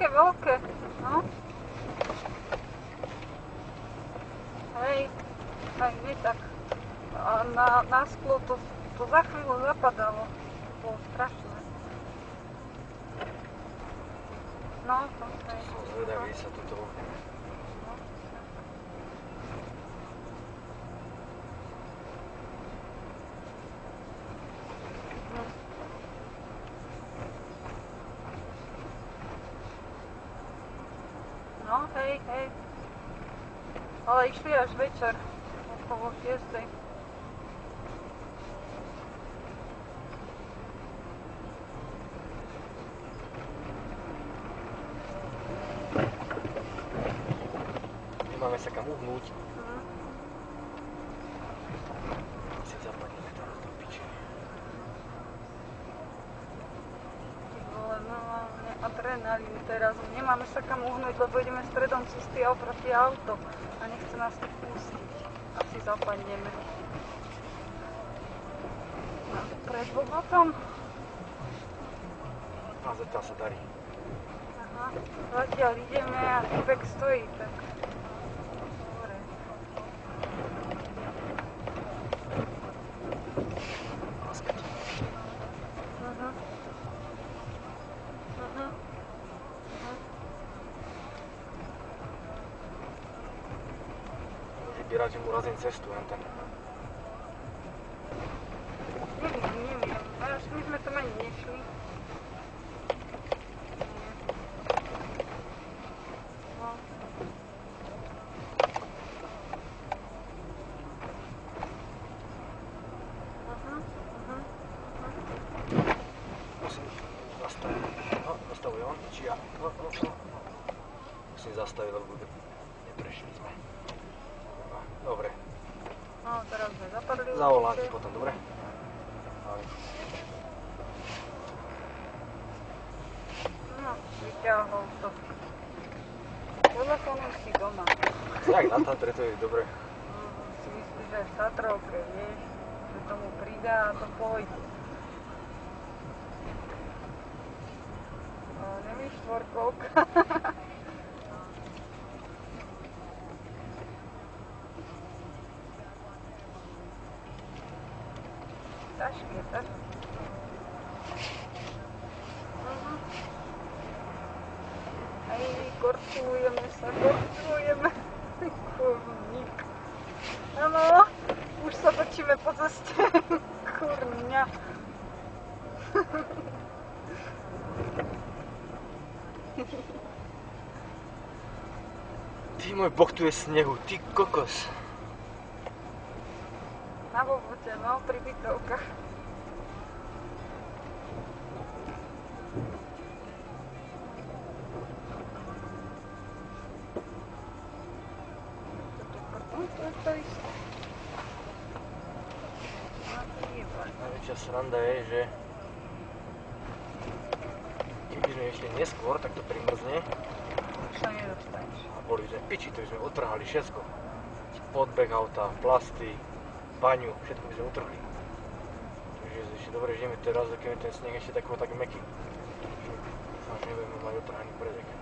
také veľké, no. Hej, aj nie tak. A na sklo to za chvíľu zapadalo. To bolo strašné. No, to je. Som zvedavý, sa tuto... No, hej. Ale išli až večer, okolo 6. Nemáme sa kam uhnúť. Si zapadneme teraz do piče. Normálne adrenalín teraz. Nemáme sa kam uhnúť, lebo ideme stredom cesty a oproti auto. A nechce nás to pustiť. Asi zapadneme. Pred Bogotom. A zatiaľ sa darí. Aha, zatiaľ ideme a Tibek stojí, tak... Dobre. Láskať. Vyberať, že mu razím cestu, len ten. Neviem. Až my sme tam ani nešli. Musím zastaviť. No, zastavuje on, či ja. Musím zastaviť, lebo neprešli sme. Dobre. No, teraz sme zapadli. Zavolám ti potom, dobre? Ahoj. No, vyťahol to. Telefónu si doma. Jak na Tatre to je dobre. Si myslíš, že v Tatrovke, vieš, že tomu pridá a to pôjde. No, nevíš štvorkolka. Ťažké. Aj korčulujeme sa. Kurník. Áno, už sa točíme po ceste. Kurňa. Ty môj boh, tu je snehu, ty kokos. Na Bobote, no, pri bytovkách. To isté. Najväčšia sranda je, že keby sme išli neskôr, tak to primrzne. Už sa nedostaneš. A boli sme piči, to by sme otrhali všetko. Podbeh auta, plasty, baňu, všetko by sme utrhli. Takže ešte dobre, že ideme teraz, keď ten sneh ešte tak meký. Až nebudeme mať otrhaný predek.